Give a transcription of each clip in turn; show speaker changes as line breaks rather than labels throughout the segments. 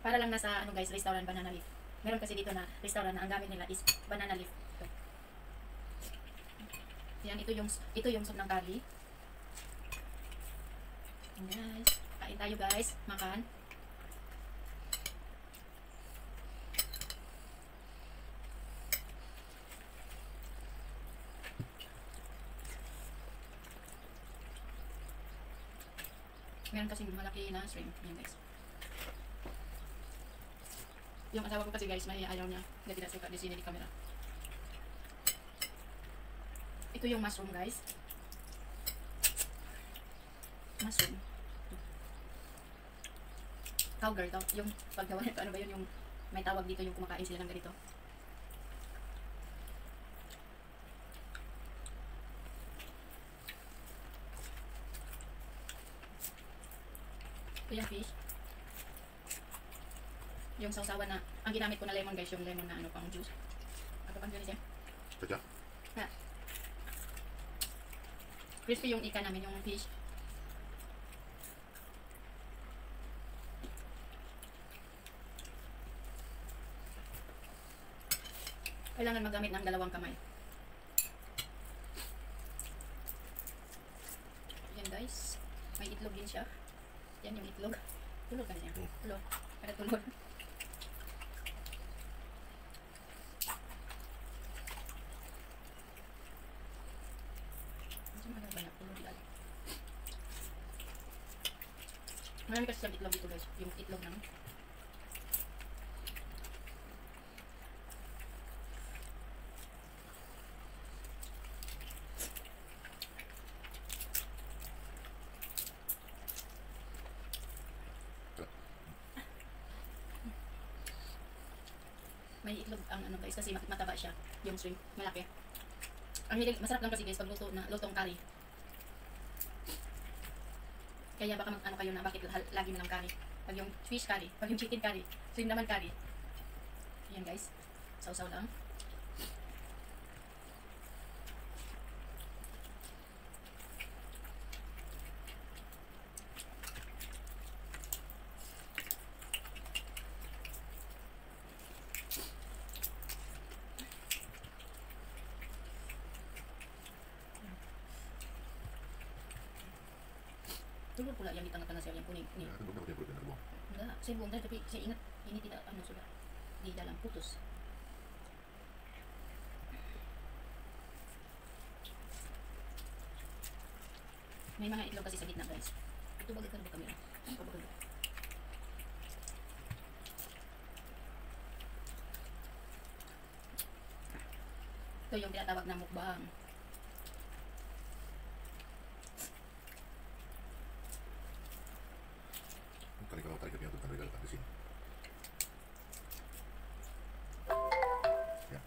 Para lang nasa ano guys, restaurant banana leaf. Meron kasi dito na restaurant na ang gamit nila is banana leaf. Ito. Yan, ito yung soup ng curry. Guys, kain tayo guys, makan. Meron kasing malaki na shrimp. Yan guys. Yung asawa ko kasi guys, may ayaw niya. Hindi tidak suka di sini di kamera. Ito yung mushroom guys. Mushroom. Cowgirl daw. Yung paggawa nito, ano ba yun? Yung may tawag dito yung kumakain sila ng ganito. Ito yung fish. Yung sausawan na, ang ginamit ko na lemon guys, yung lemon na ano pang juice. Ako pang juice yan.
Kaya?
Ha. Crispy yung ika namin, yung fish. Kailangan magamit ng dalawang kamay. Yan guys. May itlog din siya. Yan yung itlog. Tulog ka na siya. Tulog. Para tulog. Marami kasi siyang itlog dito guys. Yung itlog naman. May itlog ang ano guys kasi mataba siya. Yung shrimp. Malaki. Ang hilig, masarap lang kasi guys pag luto na lutong curry. Kaya baka mag ano kayo na bakit lagi na lang curry. Pag yung fish curry, pag yung chicken curry, shrimp naman curry. Ayan guys. Sausaw lang. Tulog pula yang di tengah-tengah saya yang kuning ini.
Ya, kan belum dapat yang buang.
Enggak, saya buang tadi tapi saya ingat ini tidak anu sudah di dalam putus. May mga itlog kasi sa gitna guys. Ito bagay ka na ba kamera? Ano ba bagay? Ito yung tinatawag na mukbang.
Kali kalau tarik dia tuh kan legal di sini. Ya.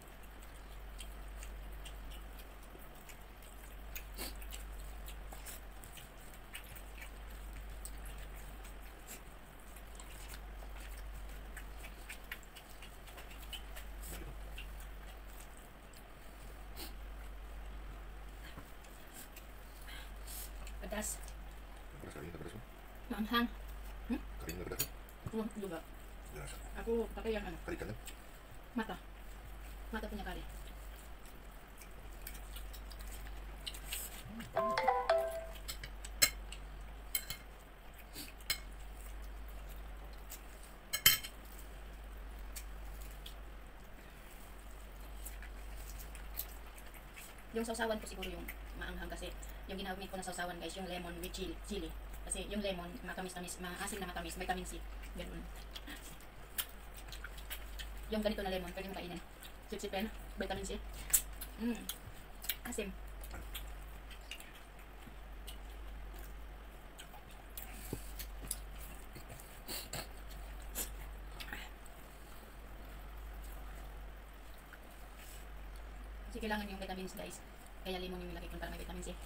Pedas.
Pedas kali, pedas.
Maanghang.
Karinya pedas.
Ako juga.
Jelas.
Aku pakai yang ano,
Kari kan?
mata. Mata punya kari. Yung sausawan ko siguro yung maanghang kasi yung ginamit ko na sausawan guys, yung lemon with chili. Kasi yung lemon, matamis-tamis, maasim na matamis, vitamin C. Ganun. Yung ganito na lemon, pwede mo kainin. Sip-sipin, vitamin C. Asim. Kasi kailangan yung vitamins guys. Kaya lemon yung nilagay ko para may vitamin C.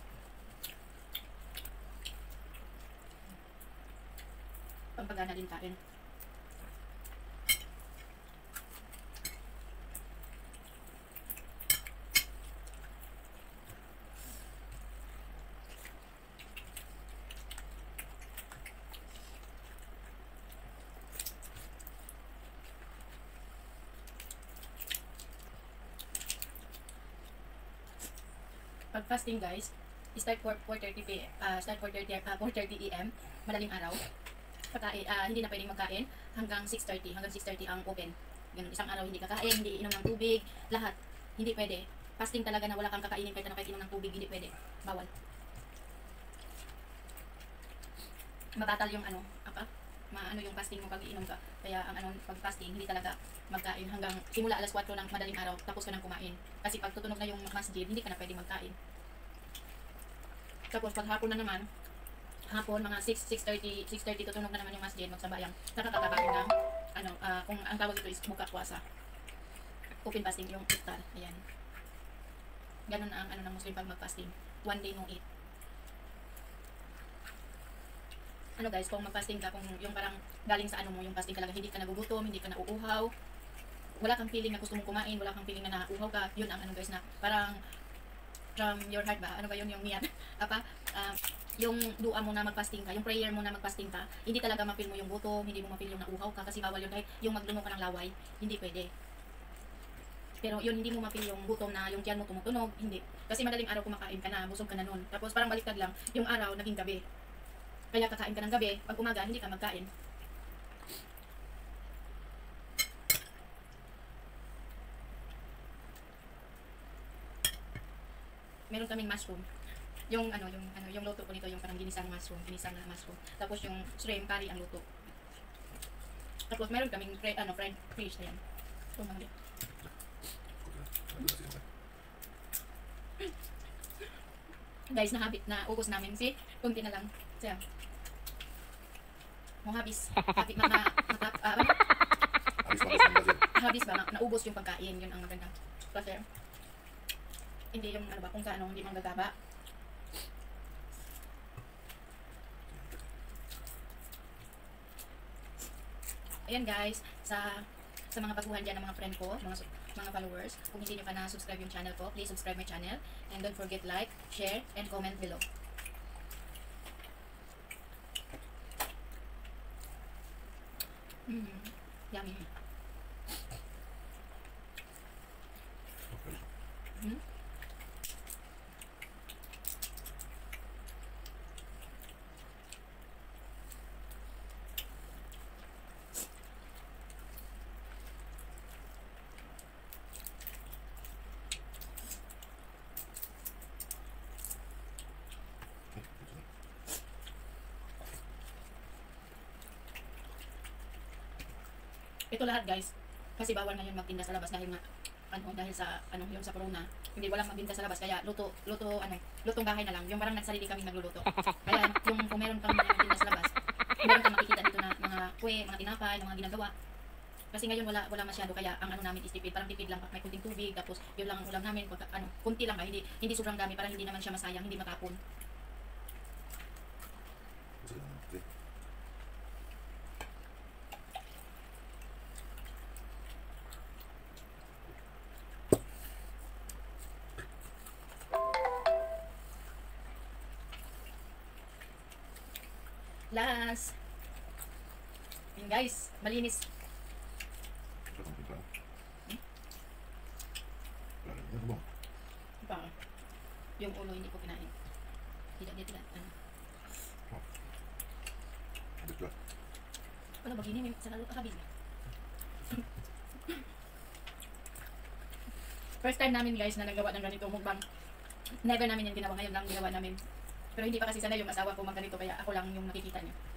Pampagana din kain. mag-fasting guys, start 4:30 start 4:30 AM, madaling araw. Hindi na pwedeng magkain hanggang 6:30. Hanggang 6:30 ang open. Ganun, isang araw hindi kakain, hindi inom ng tubig, lahat. Hindi pwede. Fasting talaga na wala kang kakainin kahit inom ng tubig, hindi pwede. Bawal. Mabatal yung maano yung fasting mo pag iinom ka. Kaya ang pag fasting, hindi talaga magkain hanggang simula alas 4 ng madaling araw, tapos ka nang kumain. Kasi pag tutunog na yung masjid, hindi ka na pwede magkain. Tapos pag hapon na naman, mga 6:30 tutunog na naman yung masjid, magsabayang. Saka kakakain ng kung ang tawag ito is buka puasa. Open fasting yung iftar. Ayan. Ganun na ang ng Muslim pag mag-fasting. One day no eat. Guys, kung mag-fasting ka, kung yung parang galing sa yung fasting talaga, hindi ka nagugutom, hindi ka nauuhaw, wala kang feeling na gusto mong kumain, wala kang feeling na nauuhaw ka, yun ang guys na parang from your heart ba? Ano ba yun yung niyat? Yung dua mo na mag-fasting ka, yung prayer mo na mag-fasting ka, hindi talaga ma-feel mo yung gutom, hindi mo ma-feel yung nauuhaw ka, kasi bawal yun kahit yung magluno ka ng laway, hindi pwede. Pero yun, hindi mo ma-feel yung gutom na yung tiyan mo tumutunog, hindi. Kasi madaling araw kumakain ka na, busog ka na nun. Tapos parang baliktad lang, yung araw naging gabi. Kaya kakain ka ng gabi, pag umaga hindi ka magkain. Meron kaming mushroom. Yung luto ko nito, yung parang ginisang mushroom. Tapos yung shrimp curry ang luto. Tapos meron kaming fried fish, ayan. Ito mga guys, naubos namin si kunti na lang. Siya. Mo habis habis ba naubos yung pagkain, yun ang maganda. Kasi hindi yung kung sa hindi manggagaba. Ayan guys, sa mga baguhan dyan ng mga friend ko, mga followers, kung hindi nyo pa na-subscribe yung channel ko, please subscribe my channel and don't forget like, share, and comment below. Yummy. Ito lahat guys, kasi bawal ngayon magtinda sa labas dahil dahil sa yung sa corona. Hindi walang magbinta sa labas, kaya lutong bahay na lang. Yung parang nagsarili kaming nagluluto. Kaya yung kung meron kang magtinda sa labas, meron kang makikita dito na mga mga tinapay, mga ginagawa. Kasi ngayon wala masyado, kaya ang namin is tipid, parang tipid lang, may kunting tubig, tapos yun lang ang ulam namin, kunti lang hindi sobrang dami, para hindi naman siya masayang, hindi matapon. Last. Yan guys, malinis. Yung ulo hindi ko kinain. Tidak. Wala ba gini? Sa lalo habis. First time namin guys na nagawa ng ganito mukbang. Never namin yan ginawa, ngayon lang ginawa namin. Pero hindi pa kasi sanay yung asawa ko mag ganito, kaya ako lang yung nakikita niya.